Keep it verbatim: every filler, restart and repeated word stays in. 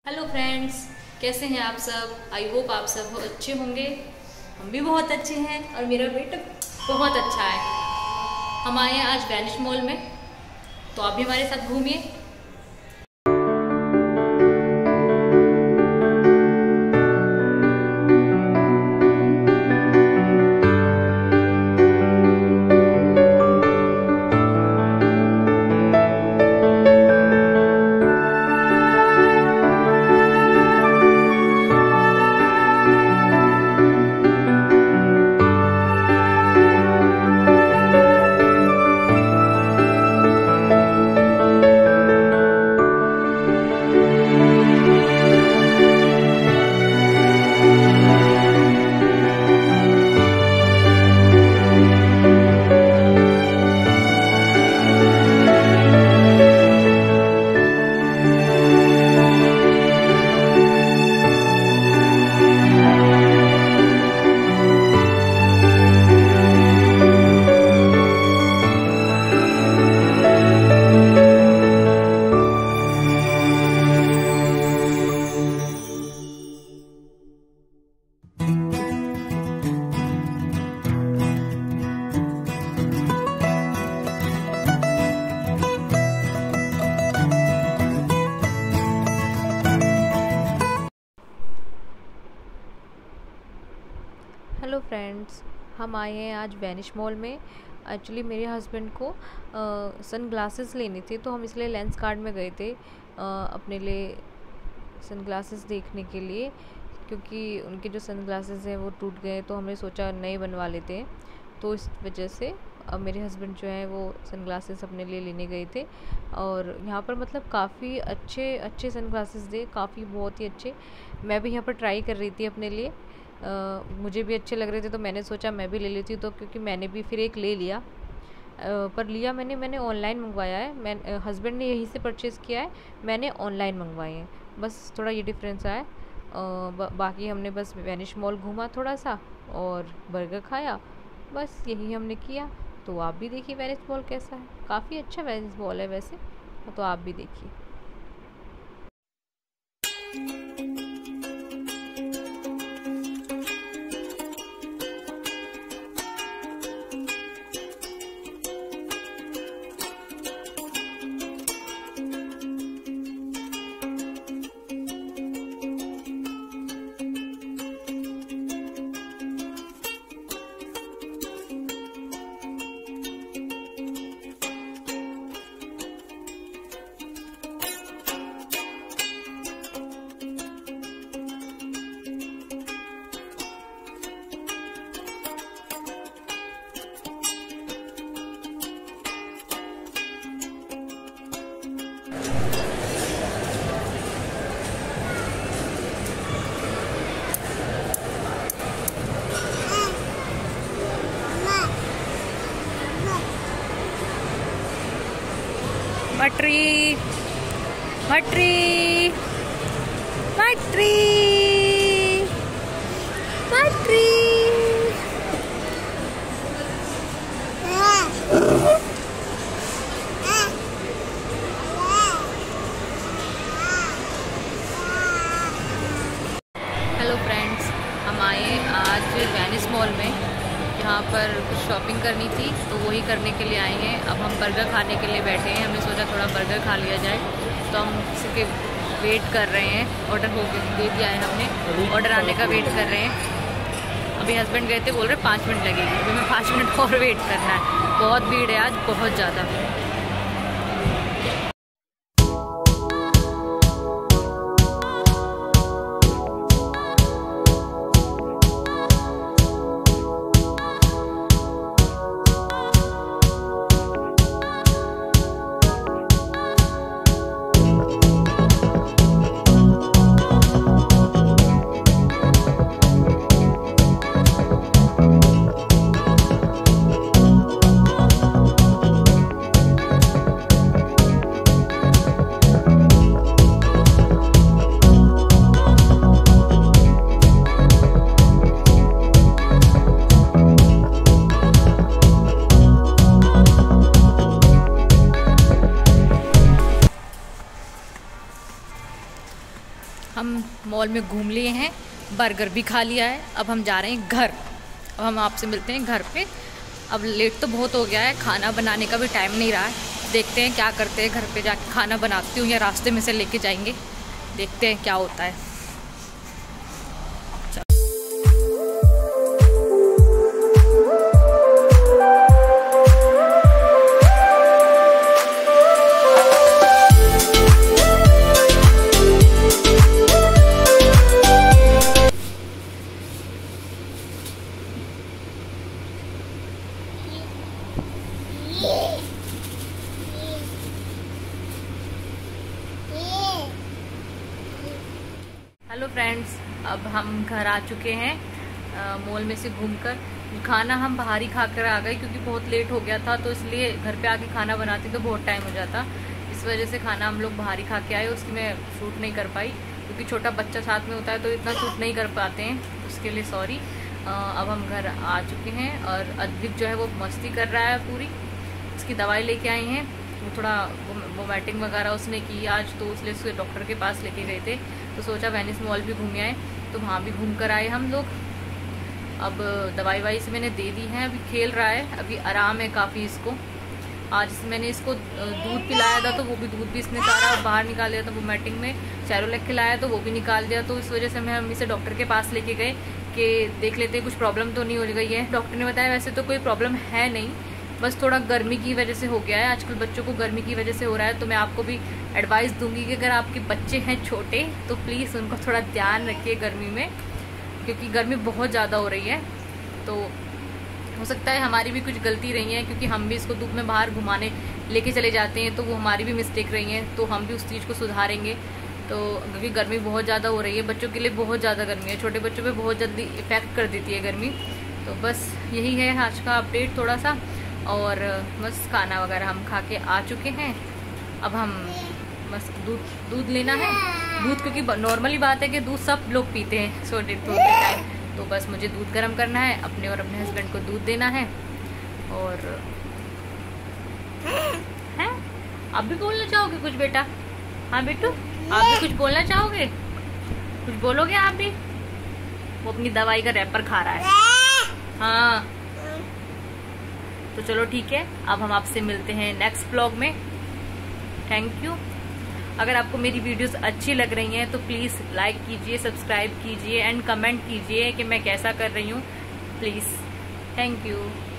Hello friends, कैसे हैं आप सब। आई होप आप सब अच्छे होंगे। हम भी बहुत अच्छे हैं और मेरा बेटा बहुत अच्छा है। हम आए हैं आज वैनिश मॉल में, तो आप भी हमारे साथ घूमिए। हेलो फ्रेंड्स, हम आए हैं आज वैनिश मॉल में। एक्चुअली मेरे हस्बैंड को सन ग्लासेस लेनी थी, तो हम इसलिए लेंस कार्ड में गए थे आ, अपने लिए सन ग्लासेस देखने के लिए, क्योंकि उनके जो सन ग्लासेस हैं वो टूट गए, तो हमने सोचा नए बनवा लेते हैं। तो इस वजह से अब मेरे हस्बैंड जो है वो सन ग्लासेस अपने लिए लेने गए थे। और यहाँ पर मतलब काफ़ी अच्छे अच्छे सन ग्लासेस थे, काफ़ी बहुत ही अच्छे। मैं भी यहाँ पर ट्राई कर रही थी अपने लिए। Uh, मुझे भी अच्छे लग रहे थे, तो मैंने सोचा मैं भी ले लेती हूँ। तो क्योंकि मैंने भी फिर एक ले लिया, uh, पर लिया मैंने मैंने ऑनलाइन मंगवाया है। मैं हस्बैंड ने यहीं से परचेज़ किया है, मैंने ऑनलाइन मंगवाए हैं। बस थोड़ा ये डिफरेंस आया। uh, बाकी हमने बस वैनिश मॉल घूमा थोड़ा सा और बर्गर खाया, बस यही हमने किया। तो आप भी देखिए वैनिश मॉल कैसा है, काफ़ी अच्छा वैनिश मॉल है वैसे, तो आप भी देखिए। मटरी मटरी मटरी मटरी हेलो फ्रेंड्स, हम आए आज वैनिश मॉल में। यहाँ पर कुछ शॉपिंग करनी थी, तो वही करने के लिए आए हैं। अब हम बर्गर खाने के लिए बैठे हैं। हमने सोचा थोड़ा बर्गर खा लिया जाए, तो हम किसी के वेट कर रहे हैं। ऑर्डर हो गया, दे दिया है हमने, ऑर्डर आने का वेट कर रहे हैं। अभी हस्बैंड गए थे, बोल रहे पाँच मिनट लगेगी। अभी हमें पाँच मिनट और वेट करना है। बहुत भीड़ है आज, बहुत ज़्यादा। हम मॉल में घूम लिए हैं, बर्गर भी खा लिया है, अब हम जा रहे हैं घर। अब हम आपसे मिलते हैं घर पे। अब लेट तो बहुत हो गया है, खाना बनाने का भी टाइम नहीं रहा है। देखते हैं क्या करते हैं, घर पे जाके खाना बनाती हूँ या रास्ते में से लेके जाएंगे, देखते हैं क्या होता है। हेलो फ्रेंड्स, अब हम घर आ चुके हैं मॉल में से घूमकर। खाना हम बाहर ही खा कर आ गए क्योंकि बहुत लेट हो गया था, तो इसलिए घर पे आके खाना बनाते तो बहुत टाइम हो जाता। इस वजह से खाना हम लोग बाहर ही खा के आए। उसकी मैं शूट नहीं कर पाई क्योंकि छोटा बच्चा साथ में होता है तो इतना शूट नहीं कर पाते हैं, उसके लिए सॉरी। अब हम घर आ चुके हैं और अद्विक जो है वो मस्ती कर रहा है पूरी। उसकी दवाई लेके आए हैं, वो थोड़ा वोमिटिंग वगैरह उसने की आज, तो इसलिए उसके डॉक्टर के पास लेके गए थे। तो सोचा वेनिस मॉल भी घूम आए, तो वहाँ भी घूम कर आए हम लोग। अब दवाई वाई से मैंने दे दी है, अभी खेल रहा है, अभी आराम है काफ़ी इसको। आज मैंने इसको दूध पिलाया था तो वो भी दूध भी इसने सारा बाहर निकाल दिया था वोमिटिंग में। सेरोलैक खिलाया तो वो भी निकाल दिया, तो इस वजह से मैं हम इसे डॉक्टर के पास लेके गए कि देख लेते हैं कुछ प्रॉब्लम तो नहीं हो गई है। डॉक्टर ने बताया वैसे तो कोई प्रॉब्लम है नहीं, बस थोड़ा गर्मी की वजह से हो गया है। आजकल बच्चों को गर्मी की वजह से हो रहा है, तो मैं आपको भी एडवाइस दूंगी कि अगर आपके बच्चे हैं छोटे तो प्लीज़ उनको थोड़ा ध्यान रखिए गर्मी में, क्योंकि गर्मी बहुत ज़्यादा हो रही है। तो हो सकता है हमारी भी कुछ गलती रही है, क्योंकि हम भी इसको धूप में बाहर घुमाने लेके चले जाते हैं, तो वो हमारी भी मिस्टेक रही है, तो हम भी उस चीज़ को सुधारेंगे। तो क्योंकि गर्मी बहुत ज़्यादा हो रही है, बच्चों के लिए बहुत ज़्यादा गर्मी है, छोटे बच्चों पे बहुत जल्दी इफेक्ट कर देती है गर्मी। तो बस यही है आज का अपडेट थोड़ा सा, और बस खाना वगैरह हम खा के आ चुके हैं। अब हम बस दूध दूध लेना है, दूध क्योंकि नॉर्मली बात है कि दूध सब लोग पीते हैं सो डे टू टाइम, तो बस मुझे दूध गर्म करना है, अपने और अपने हस्बैंड को दूध देना है। और हैं आप भी बोलना चाहोगे कुछ बेटा? हाँ बेटू, आप भी कुछ बोलना चाहोगे? कुछ बोलोगे आप भी? वो अपनी दवाई का रैपर खा रहा है। हाँ तो चलो ठीक है, अब हम आपसे मिलते हैं नेक्स्ट ब्लॉग में। Thank you. अगर आपको मेरी वीडियोस अच्छी लग रही हैं तो प्लीज़ लाइक कीजिए, सब्सक्राइब कीजिए एंड कमेंट कीजिए कि मैं कैसा कर रही हूँ, प्लीज़। Thank you.